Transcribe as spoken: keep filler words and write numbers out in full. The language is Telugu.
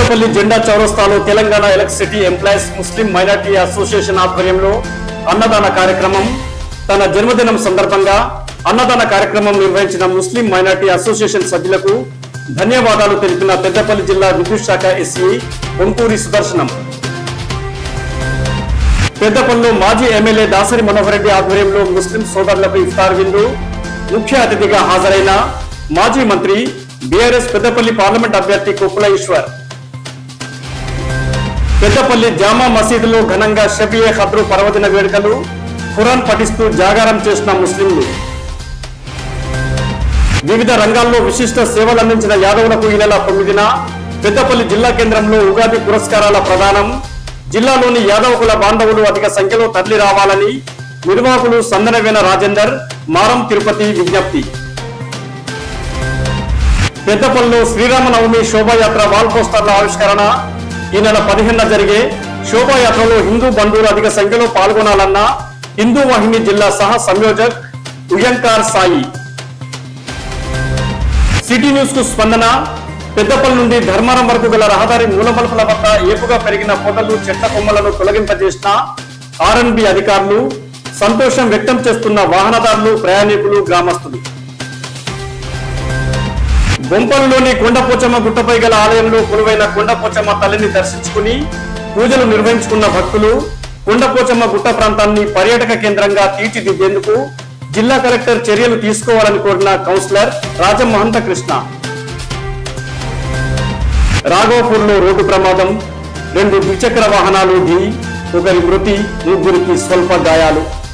పెద్దపల్లి జెండా చౌరస్తాలో Telangana electricity employees Muslim minority association ఆధ్వర్యంలో అన్నదాన కార్యక్రమం. తన జన్మదినం సందర్భంగా అన్నదాన కార్యక్రమం నిర్వహించిన ముస్లిం మైనార్టీ అసోసియేషన్ సభ్యులకు ధన్యవాదాలు తెలిపిన పెద్దపల్లి జిల్లా విద్యుత్ శాఖ ఎస్ఈ పొంకూరి సుదర్శనం. పెద్దపల్లిలో మాజీ ఎమ్మెల్యే దాసరి మనోహర్ రెడ్డి ఆధ్వర్యంలో ముస్లిం సోదరులకు ఇఫ్తార్ విందు. ముఖ్య అతిథిగా హాజరైన మాజీ మంత్రి బీఆర్ఎస్ పెద్దపల్లి పార్లమెంట్ అభ్యర్థి కొప్పుల ఈశ్వర్. పెద్దపల్లి జామా మసీదులో ఘనంగా షబియే ఖద్రు పర్వదిన వేడుకలు. ఖురాన్ పఠిస్తూ జాగారం చేసిన ముస్లింలు. వివిధ రంగాల్లో విశిష్ట సేవలు అందించిన యాదవులకు ఈ నెల తొమ్మిదిన పెద్దపల్లి జిల్లా కేంద్రంలో ఉగాది పురస్కారాల ప్రదానం. జిల్లాలోని యాదవకుల బాంధవులు అధిక సంఖ్యలో తరలి రావాలని నిర్వాహకులు సందనవేన రాజేందర్, మారం తిరుపతి విజ్ఞప్తి. పెద్దపల్లిలో శ్రీరామనవమి శోభాయాత్ర వాల్ పోస్టర్ల ఆవిష్కరణ. ఈ నెల పదిహేనున జరిగే శోభాయాత్రలో హిందూ బంధువులు అధిక సంఖ్యలో పాల్గొనాలన్న హిందూ వాహిని జిల్లా సహ సంయోజక్ ఉయంకార్ సాయి. సిటీ న్యూస్ కు స్పందన. పెద్దపల్లి నుండి ధర్మారం వరకు గల రహదారి మూలమలుపుల వద్ద ఏపుగా పెరిగిన పొదలు, చెట్ల కొమ్మలను తొలగింపజేసిన ఆర్ఎన్బి అధికారులు. సంతోషం వ్యక్తం చేస్తున్న వాహనదారులు, ప్రయాణికులు, గ్రామస్తులు. బొంపల్లిలోని కొండపోచమ్మ గుట్టపై గల ఆలయంలో కొలువైన కొండపోచమ్మ తల్లిని దర్శించుకుని పూజలు నిర్వహించుకున్న భక్తులు. కొండపోచమ్మ గుట్ట ప్రాంతాన్ని పర్యాటక కేంద్రంగా తీర్చిదిద్దేందుకు జిల్లా కలెక్టర్ చర్యలు తీసుకోవాలని కోరిన కౌన్సిలర్ రాజమహంత కృష్ణ. రాఘవపూర్లో రోడ్డు ప్రమాదం. రెండు ద్విచక్ర వాహనాలు ఢీ, ఒకరి మృతి, ముగ్గురికి స్వల్ప గాయాలు.